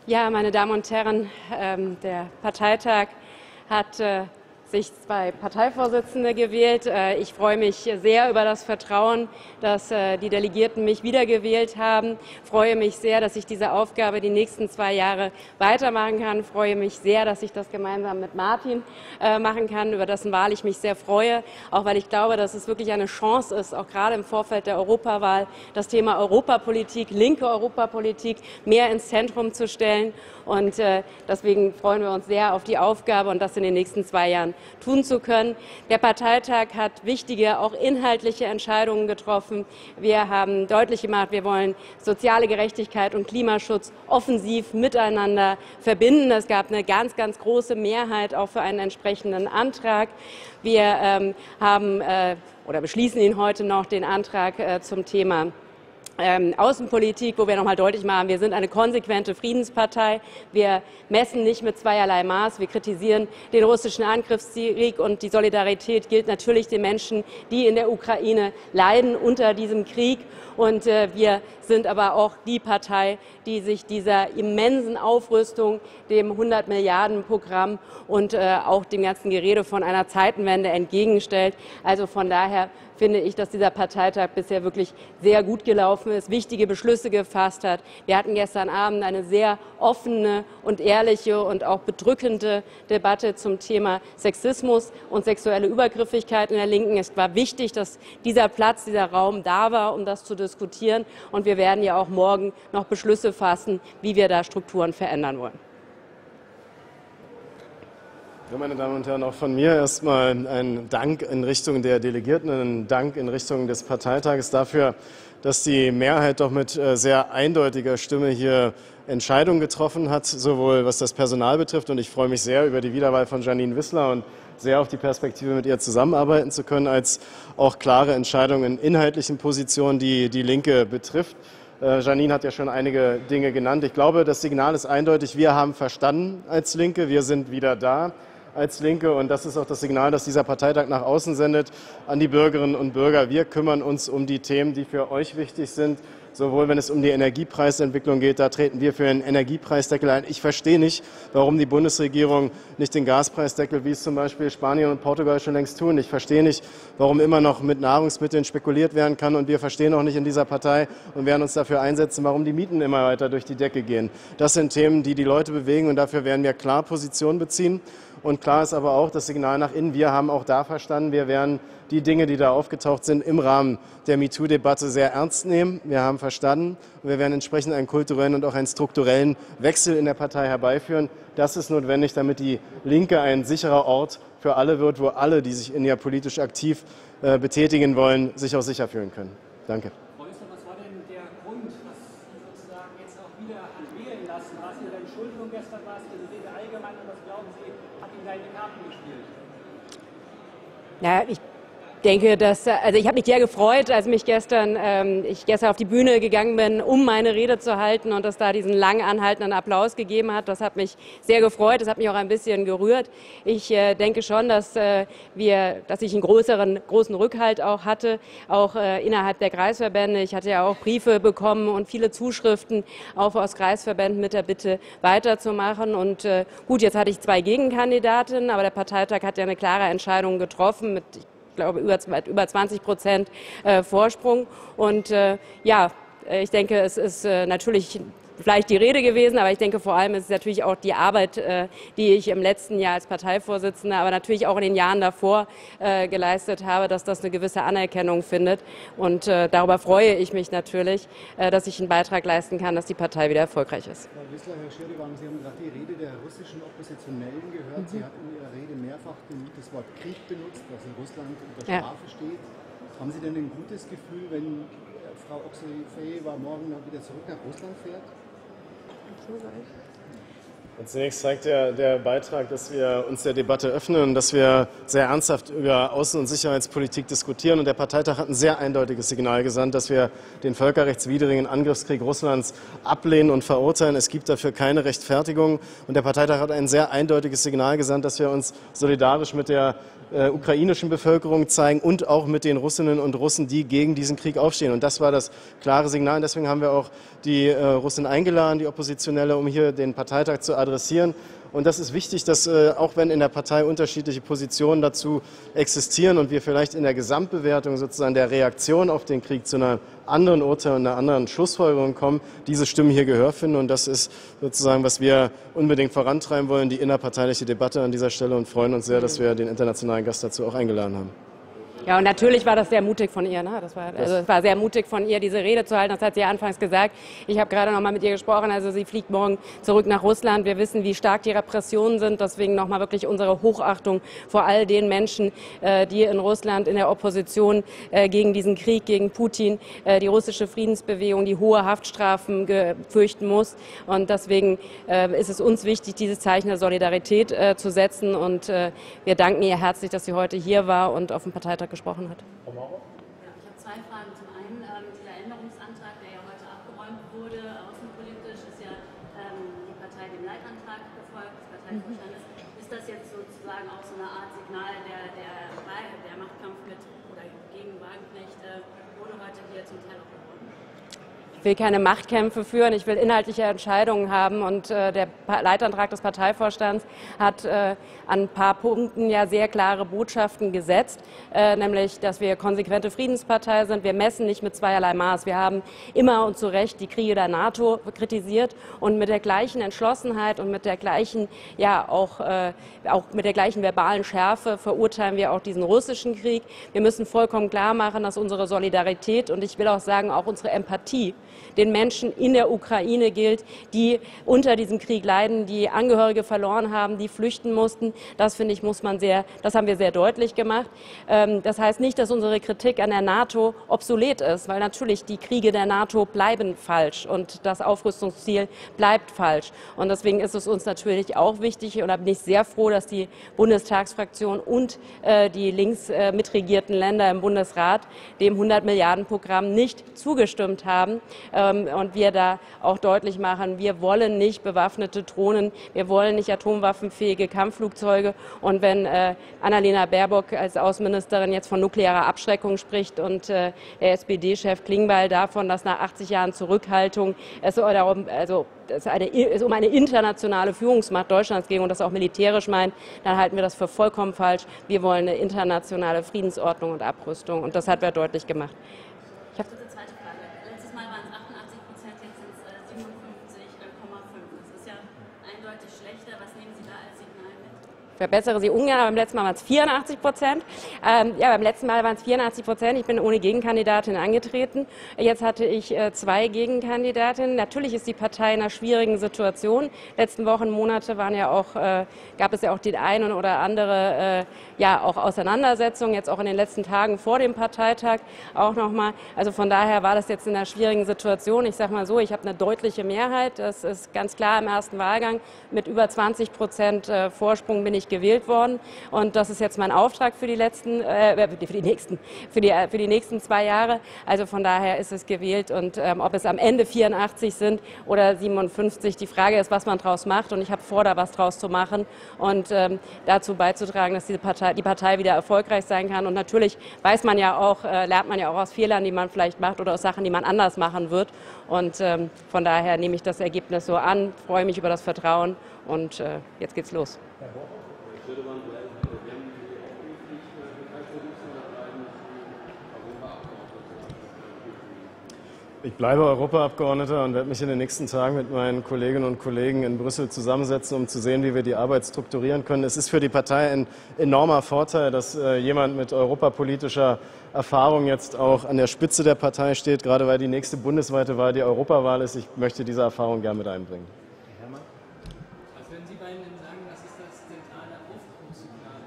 Ja, meine Damen und Herren, der Parteitag hat sich 2 Parteivorsitzende gewählt. Ich freue mich sehr über das Vertrauen, dass die Delegierten mich wiedergewählt haben. Ich freue mich sehr, dass ich diese Aufgabe die nächsten 2 Jahre weitermachen kann. Ich freue mich sehr, dass ich das gemeinsam mit Martin machen kann, über dessen Wahl ich mich sehr freue, auch weil ich glaube, dass es wirklich eine Chance ist, auch gerade im Vorfeld der Europawahl, das Thema Europapolitik, linke Europapolitik mehr ins Zentrum zu stellen. Und deswegen freuen wir uns sehr auf die Aufgabe und das in den nächsten 2 Jahren tun zu können. Der Parteitag hat wichtige, auch inhaltliche Entscheidungen getroffen. Wir haben deutlich gemacht, wir wollen soziale Gerechtigkeit und Klimaschutz offensiv miteinander verbinden. Es gab eine ganz, ganz große Mehrheit auch für einen entsprechenden Antrag. Wir beschließen ihn heute noch, den Antrag zum Thema Außenpolitik, wo wir nochmal deutlich machen, wir sind eine konsequente Friedenspartei. Wir messen nicht mit zweierlei Maß. Wir kritisieren den russischen Angriffskrieg und die Solidarität gilt natürlich den Menschen, die in der Ukraine leiden unter diesem Krieg. Und wir sind aber auch die Partei, die sich dieser immensen Aufrüstung, dem 100-Milliarden-Programm und auch dem ganzen Gerede von einer Zeitenwende entgegenstellt. Also von daher finde ich, dass dieser Parteitag bisher wirklich sehr gut gelaufen ist, wichtige Beschlüsse gefasst hat. Wir hatten gestern Abend eine sehr offene und ehrliche und auch bedrückende Debatte zum Thema Sexismus und sexuelle Übergriffigkeit in der Linken. Es war wichtig, dass dieser Platz, dieser Raum da war, um das zu diskutieren. Und wir werden ja auch morgen noch Beschlüsse fassen, wie wir da Strukturen verändern wollen. Ja, meine Damen und Herren, auch von mir erstmal ein Dank in Richtung der Delegierten, ein Dank in Richtung des Parteitages dafür, dass die Mehrheit doch mit sehr eindeutiger Stimme hier Entscheidungen getroffen hat, sowohl was das Personal betrifft. Und ich freue mich sehr über die Wiederwahl von Jeanine Wissler und sehr auf die Perspektive, mit ihr zusammenarbeiten zu können, als auch klare Entscheidungen in inhaltlichen Positionen, die die Linke betrifft. Jeanine hat ja schon einige Dinge genannt. Ich glaube, das Signal ist eindeutig, wir haben verstanden als Linke, wir sind wieder da als Linke und das ist auch das Signal, das dieser Parteitag nach außen sendet an die Bürgerinnen und Bürger. Wir kümmern uns um die Themen, die für euch wichtig sind, sowohl wenn es um die Energiepreisentwicklung geht, da treten wir für einen Energiepreisdeckel ein. Ich verstehe nicht, warum die Bundesregierung nicht den Gaspreisdeckel, wie es zum Beispiel Spanien und Portugal schon längst tun. Ich verstehe nicht, warum immer noch mit Nahrungsmitteln spekuliert werden kann und wir verstehen auch nicht in dieser Partei und werden uns dafür einsetzen, warum die Mieten immer weiter durch die Decke gehen. Das sind Themen, die die Leute bewegen und dafür werden wir klar Position beziehen. Und klar ist aber auch das Signal nach innen, wir haben auch da verstanden, wir werden die Dinge, die da aufgetaucht sind, im Rahmen der MeToo-Debatte sehr ernst nehmen. Wir haben verstanden und wir werden entsprechend einen kulturellen und auch einen strukturellen Wechsel in der Partei herbeiführen. Das ist notwendig, damit die Linke ein sicherer Ort für alle wird, wo alle, die sich in ihr politisch aktiv betätigen wollen, sich auch sicher fühlen können. Danke. Frau Wissler, was war denn der Grund, dass Sie sozusagen jetzt auch wieder wählen lassen? War es Ihre Entschuldigung gestern, war es Ihre Rede allgemein und was glauben Sie, hat Ihnen da in die Karten gespielt? Ja, ich denke, ich habe mich sehr gefreut, als ich gestern auf die Bühne gegangen bin, um meine Rede zu halten und es da diesen lang anhaltenden Applaus gegeben hat. Das hat mich sehr gefreut, das hat mich auch ein bisschen gerührt. Ich denke schon, dass ich einen großen Rückhalt auch hatte, auch innerhalb der Kreisverbände. Ich hatte ja auch Briefe bekommen und viele Zuschriften auch aus Kreisverbänden mit der Bitte weiterzumachen. Und gut, jetzt hatte ich 2 Gegenkandidatinnen, aber der Parteitag hat ja eine klare Entscheidung getroffen mit, ich glaube, über 20% Vorsprung. Und ich denke, es ist natürlich vielleicht die Rede gewesen, aber ich denke vor allem ist es natürlich auch die Arbeit, die ich im letzten Jahr als Parteivorsitzende, aber natürlich auch in den Jahren davor geleistet habe, dass das eine gewisse Anerkennung findet. Und darüber freue ich mich natürlich, dass ich einen Beitrag leisten kann, dass die Partei wieder erfolgreich ist. Frau Wissler, Herr Schirdewan, Sie haben gerade die Rede der russischen Oppositionellen gehört. Sie hat in Ihrer Rede mehrfach das Wort Krieg benutzt, was in Russland unter Strafe steht. Haben Sie denn ein gutes Gefühl, wenn Frau Oksifejeva morgen wieder zurück nach Russland fährt? Und zunächst zeigt der Beitrag, dass wir uns der Debatte öffnen und dass wir sehr ernsthaft über Außen- und Sicherheitspolitik diskutieren. Und der Parteitag hat ein sehr eindeutiges Signal gesandt, dass wir den völkerrechtswidrigen Angriffskrieg Russlands ablehnen und verurteilen. Es gibt dafür keine Rechtfertigung. Und der Parteitag hat ein sehr eindeutiges Signal gesandt, dass wir uns solidarisch mit der ukrainischen Bevölkerung zeigen und auch mit den Russinnen und Russen, die gegen diesen Krieg aufstehen. Und das war das klare Signal. Und deswegen haben wir auch die Russen eingeladen, die Oppositionelle, um hier den Parteitag zu adressieren. Und das ist wichtig, dass auch wenn in der Partei unterschiedliche Positionen dazu existieren und wir vielleicht in der Gesamtbewertung sozusagen der Reaktion auf den Krieg zu einer anderen Urteil und einer anderen Schlussfolgerung kommen, diese Stimmen hier Gehör finden. Und das ist sozusagen, was wir unbedingt vorantreiben wollen, die innerparteiliche Debatte an dieser Stelle, und freuen uns sehr, dass wir den internationalen Gast dazu auch eingeladen haben. Ja, und natürlich war das sehr mutig von ihr. Ne? Es war sehr mutig von ihr, diese Rede zu halten. Das hat sie ja anfangs gesagt. Ich habe gerade noch mal mit ihr gesprochen. Also sie fliegt morgen zurück nach Russland. Wir wissen, wie stark die Repressionen sind. Deswegen noch mal wirklich unsere Hochachtung vor all den Menschen, die in Russland in der Opposition gegen diesen Krieg, gegen Putin, die russische Friedensbewegung, die hohe Haftstrafen fürchten muss. Und deswegen ist es uns wichtig, dieses Zeichen der Solidarität zu setzen. Und wir danken ihr herzlich, dass sie heute hier war und auf dem Parteitag gesprochen hat. Ja, ich habe zwei Fragen. Zum einen, dieser Änderungsantrag, der ja heute abgeräumt wurde, außenpolitisch, ist ja die Partei dem Leitantrag gefolgt, des Parteivorstandes. Ist das jetzt sozusagen auch so eine Art Signal, der Machtkampf mit oder gegen Wagenknecht wurde heute hier zum Teil auch gewonnen? Ich will keine Machtkämpfe führen, ich will inhaltliche Entscheidungen haben, und der Leitantrag des Parteivorstands hat an ein paar Punkten ja sehr klare Botschaften gesetzt, nämlich, dass wir konsequente Friedenspartei sind. Wir messen nicht mit zweierlei Maß. Wir haben immer und zu Recht die Kriege der NATO kritisiert, und mit der gleichen Entschlossenheit und mit der gleichen, ja auch mit der gleichen verbalen Schärfe verurteilen wir auch diesen russischen Krieg. Wir müssen vollkommen klar machen, dass unsere Solidarität und ich will auch sagen auch unsere Empathie den Menschen in der Ukraine gilt, die unter diesem Krieg leiden, die Angehörige verloren haben, die flüchten mussten. Das, finde ich, das haben wir sehr deutlich gemacht. Das heißt nicht, dass unsere Kritik an der NATO obsolet ist, weil natürlich die Kriege der NATO bleiben falsch und das Aufrüstungsziel bleibt falsch. Und deswegen ist es uns natürlich auch wichtig, und da bin ich sehr froh, dass die Bundestagsfraktion und die links mitregierten Länder im Bundesrat dem 100-Milliarden-Programm nicht zugestimmt haben. Und wir da auch deutlich machen, wir wollen nicht bewaffnete Drohnen, wir wollen nicht atomwaffenfähige Kampfflugzeuge. Und wenn Annalena Baerbock als Außenministerin jetzt von nuklearer Abschreckung spricht und der SPD-Chef Klingbeil davon, dass nach 80 Jahren Zurückhaltung es um eine internationale Führungsmacht Deutschlands ging und das auch militärisch meint, dann halten wir das für vollkommen falsch. Wir wollen eine internationale Friedensordnung und Abrüstung, und das hat er deutlich gemacht. Zweite Frage. Letztes Mal waren es 88%, jetzt sind es 57,5%. Das ist ja eindeutig schlechter. Was nehmen Sie da als Signal mit? Ich verbessere Sie ungern, aber beim letzten Mal waren es 84%. Ja, beim letzten Mal waren es 84%. Ich bin ohne Gegenkandidatin angetreten. Jetzt hatte ich 2 Gegenkandidatinnen. Natürlich ist die Partei in einer schwierigen Situation. Letzten Wochen, Monate gab es ja auch die eine oder andere auch Auseinandersetzung, jetzt auch in den letzten Tagen vor dem Parteitag auch nochmal. Also von daher war das jetzt in einer schwierigen Situation. Ich sage mal so, ich habe eine deutliche Mehrheit. Das ist ganz klar im ersten Wahlgang. Mit über 20% Vorsprung bin ich gewählt worden, und das ist jetzt mein Auftrag für die nächsten 2 Jahre. Also von daher ist es gewählt, und ob es am Ende 84 sind oder 57, die Frage ist, was man draus macht, und ich habe vor, da was draus zu machen und dazu beizutragen, dass die Partei wieder erfolgreich sein kann. Und natürlich lernt man ja auch aus Fehlern, die man vielleicht macht, oder aus Sachen, die man anders machen wird. Und von daher nehme ich das Ergebnis so an, freue mich über das Vertrauen, und jetzt geht's los. Ich bleibe Europaabgeordneter und werde mich in den nächsten Tagen mit meinen Kolleginnen und Kollegen in Brüssel zusammensetzen, um zu sehen, wie wir die Arbeit strukturieren können. Es ist für die Partei ein enormer Vorteil, dass jemand mit europapolitischer Erfahrung jetzt auch an der Spitze der Partei steht, gerade weil die nächste bundesweite Wahl die Europawahl ist. Ich möchte diese Erfahrung gerne mit einbringen. Was würden Sie beiden denn sagen, was ist das zentrale Aufbruchssignal?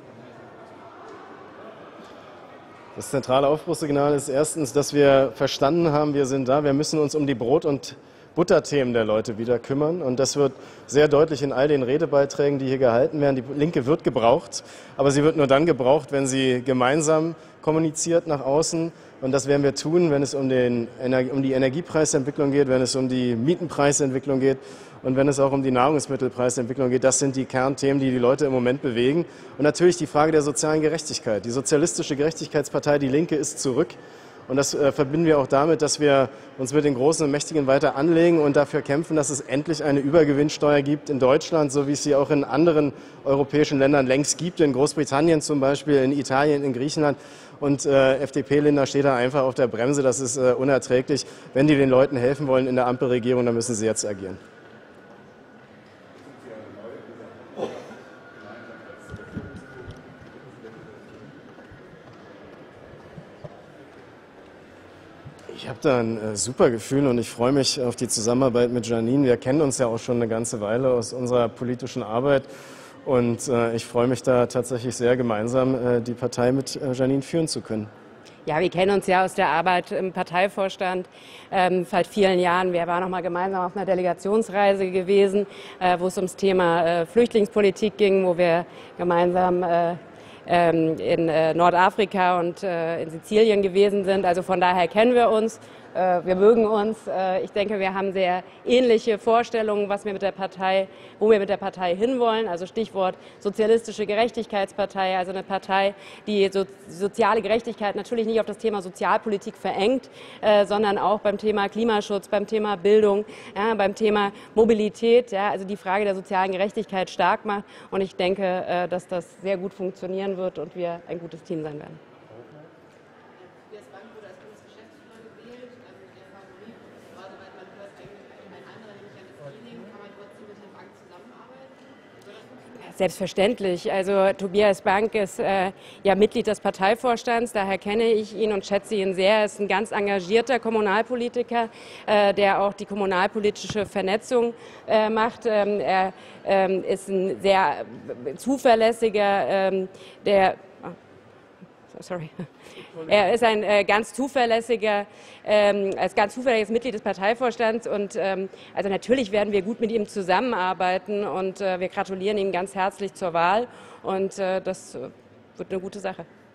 Das zentrale Aufbruchssignal ist erstens, dass wir verstanden haben, wir sind da, wir müssen uns um die Brot- und Butterthemen der Leute wieder kümmern. Und das wird sehr deutlich in all den Redebeiträgen, die hier gehalten werden. Die Linke wird gebraucht, aber sie wird nur dann gebraucht, wenn sie gemeinsam kommuniziert nach außen. Und das werden wir tun, wenn es um die Energiepreisentwicklung geht, wenn es um die Mietenpreisentwicklung geht Und wenn es auch um die Nahrungsmittelpreisentwicklung geht, das sind die Kernthemen, die die Leute im Moment bewegen. Und natürlich die Frage der sozialen Gerechtigkeit. Die Sozialistische Gerechtigkeitspartei, die Linke, ist zurück. Und das verbinden wir auch damit, dass wir uns mit den Großen und Mächtigen weiter anlegen und dafür kämpfen, dass es endlich eine Übergewinnsteuer gibt in Deutschland, so wie es sie auch in anderen europäischen Ländern längst gibt, in Großbritannien zum Beispiel, in Italien, in Griechenland. Und FDP-Linda steht da einfach auf der Bremse. Das ist unerträglich. Wenn die den Leuten helfen wollen in der Ampelregierung, dann müssen sie jetzt agieren. Ich habe da ein super Gefühl und ich freue mich auf die Zusammenarbeit mit Jeanine. Wir kennen uns ja auch schon eine ganze Weile aus unserer politischen Arbeit und ich freue mich da tatsächlich sehr, gemeinsam die Partei mit Jeanine führen zu können. Ja, wir kennen uns ja aus der Arbeit im Parteivorstand seit vielen Jahren. Wir waren noch mal gemeinsam auf einer Delegationsreise gewesen, wo es ums Thema Flüchtlingspolitik ging, wo wir gemeinsam in Nordafrika und in Sizilien gewesen sind. Also von daher kennen wir uns, wir mögen uns. Ich denke, wir haben sehr ähnliche Vorstellungen, was wir mit der Partei, wo wir mit der Partei hinwollen. Also Stichwort Sozialistische Gerechtigkeitspartei, also eine Partei, die soziale Gerechtigkeit natürlich nicht auf das Thema Sozialpolitik verengt, sondern auch beim Thema Klimaschutz, beim Thema Bildung, ja, beim Thema Mobilität, ja, also die Frage der sozialen Gerechtigkeit stark macht. Und ich denke, dass das sehr gut funktionieren wird und wir ein gutes Team sein werden. Tobias Bank wurde als Bundesgeschäftsführer gewählt. Der Favorit, gerade weil man hört, ein anderer, nämlich Janis Wieling, kann man trotzdem mit Herrn Bank zusammenarbeiten? Selbstverständlich. Also Tobias Bank ist ja Mitglied des Parteivorstands, daher kenne ich ihn und schätze ihn sehr. Er ist ein ganz engagierter Kommunalpolitiker, der auch die kommunalpolitische Vernetzung macht. Er ist ein sehr zuverlässiger, Er ist ein ganz zuverlässiges Mitglied des Parteivorstands und also natürlich werden wir gut mit ihm zusammenarbeiten und wir gratulieren ihm ganz herzlich zur Wahl und das wird eine gute Sache.